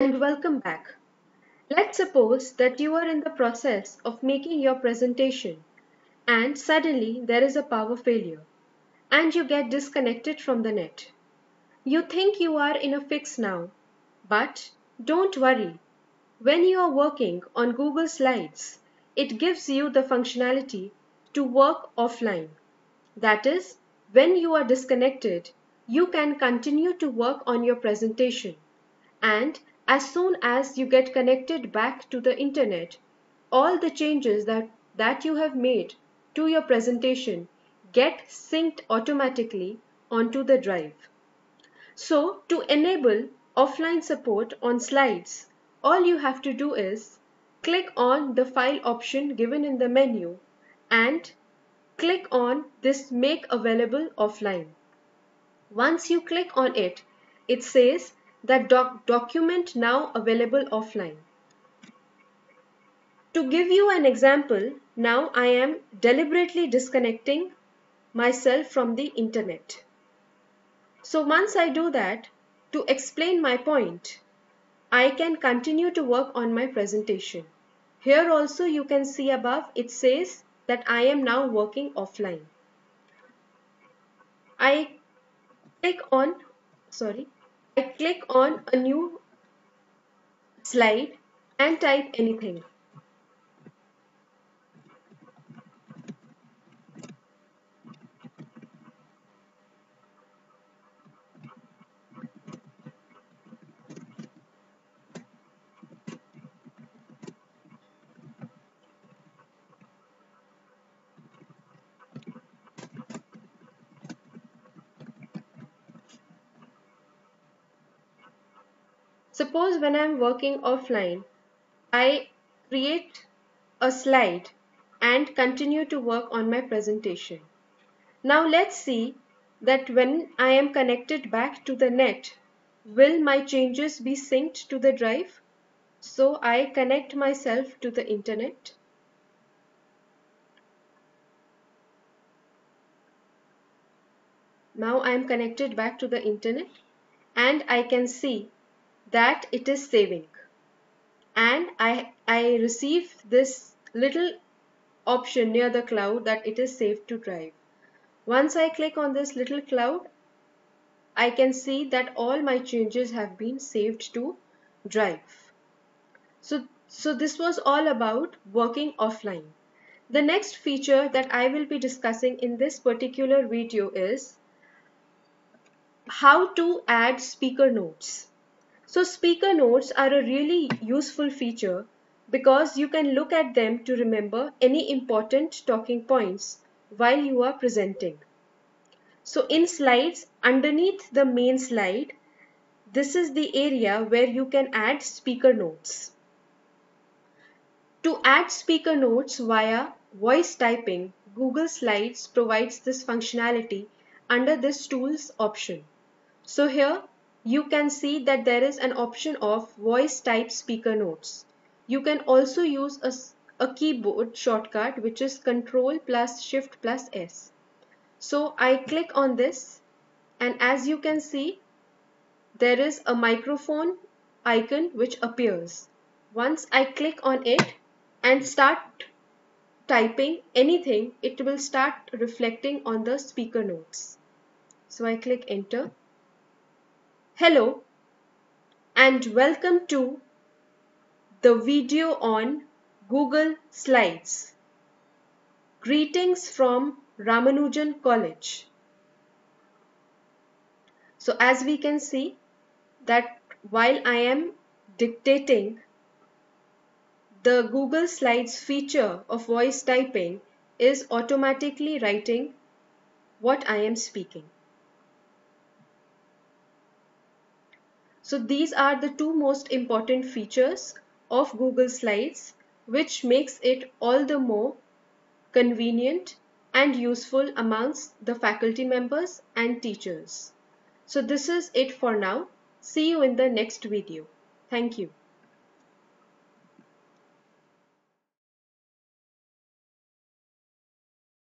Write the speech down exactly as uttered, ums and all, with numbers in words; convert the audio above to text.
and welcome back. Let's suppose that you are in the process of making your presentation and suddenly there is a power failure and you get disconnected from the net. You think you are in a fix now, but don't worry. When you are working on Google Slides, it gives you the functionality to work offline. That is, when you are disconnected, you can continue to work on your presentation. And as soon as you get connected back to the internet, all the changes that, that you have made to your presentation get synced automatically onto the drive. So to enable offline support on slides, all you have to do is click on the file option given in the menu and click on this Make Available Offline. Once you click on it, it says that doc document now available offline. To give you an example, now I am deliberately disconnecting myself from the internet. So once I do that, to explain my point, I can continue to work on my presentation. Here also you can see above it says that I am now working offline. I click on, sorry, I click on a new slide and type anything. Suppose when I am working offline, I create a slide and continue to work on my presentation. Now let's see that when I am connected back to the net, will my changes be synced to the drive? So I connect myself to the internet. Now I am connected back to the internet and I can see that it is saving. And I, I receive this little option near the cloud that it is saved to drive. Once I click on this little cloud, I can see that all my changes have been saved to drive. So, so this was all about working offline. The next feature that I will be discussing in this particular video is how to add speaker notes. So speaker notes are a really useful feature because you can look at them to remember any important talking points while you are presenting. So in slides, underneath the main slide, this is the area where you can add speaker notes. To add speaker notes via voice typing, Google Slides provides this functionality under this tools option. So here you can see that there is an option of voice type speaker notes. You can also use a, a keyboard shortcut which is Control plus Shift plus S. So I click on this and as you can see there is a microphone icon which appears. Once I click on it and start typing anything, it will start reflecting on the speaker notes. So I click enter. Hello and welcome to the video on Google Slides. Greetings from Ramanujan College. So as we can see that while I am dictating, the Google Slides feature of voice typing is automatically writing what I am speaking. So these are the two most important features of Google Slides, which makes it all the more convenient and useful amongst the faculty members and teachers. So this is it for now. See you in the next video. Thank you.